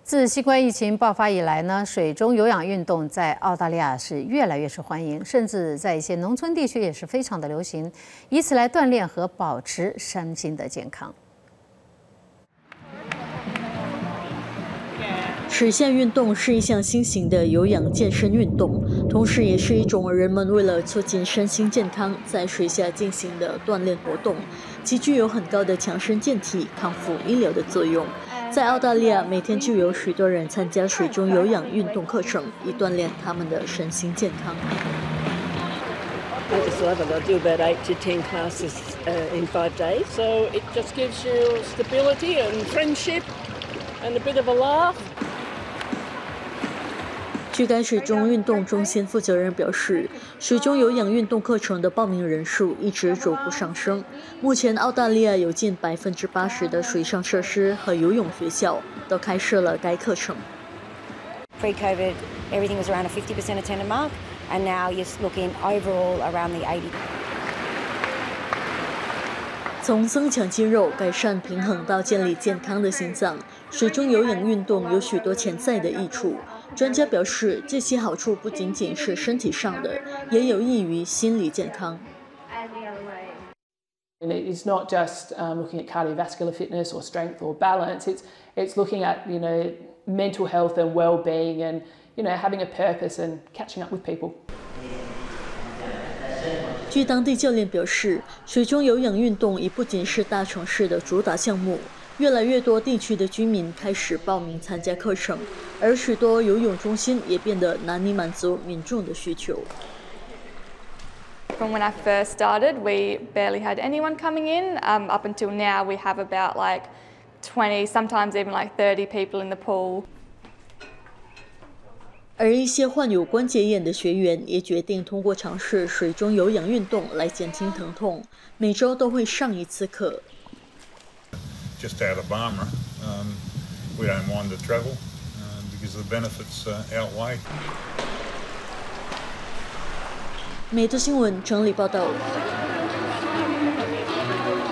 自新冠疫情爆发以来呢，水中有氧运动在澳大利亚是越来越受欢迎，甚至在一些农村地区也是非常的流行，以此来锻炼和保持身心的健康。 水下运动是一项新型的有氧健身运动，同时也是一种人们为了促进身心健康在水下进行的锻炼活动，其具有很高的强身健体、康复医疗的作用。在澳大利亚，每天就有许多人参加水中有氧运动课程，以锻炼他们的身心健康。 I just love it. I do about 8 to 10 classes in 5 days, so it just gives you stability and friendship and a bit of a laugh. 据该水中运动中心负责人表示，水中有氧运动课程的报名人数一直逐步上升。目前，澳大利亚有近80%的水上设施和游泳学校都开设了该课程。 Pre-COVID, everything was around a 50% attended mark, and now you're looking overall around the 80%. 从增强肌肉、改善平衡到建立健康的心脏，水中有氧运动有许多潜在的益处。专家表示，这些好处不仅仅是身体上的，也有益于心理健康。 And it's not just looking at cardiovascular fitness or strength or balance. It's looking at mental health and well-being and having a purpose and catching up with people. 据当地教练表示，水中有氧运动已不仅是大城市的主打项目，越来越多地区的居民开始报名参加课程，而许多游泳中心也变得难以满足民众的需求。 From when I first started, we barely had anyone coming in. Up until now, we have about 20, sometimes even 30 people in the pool. 而一些患有关节炎的学员也决定通过尝试水中有氧运动来减轻疼痛，每周都会上一次课。 Just out of Barmera, we don't mind the travel because the benefits outweigh. 美特新闻整理报道。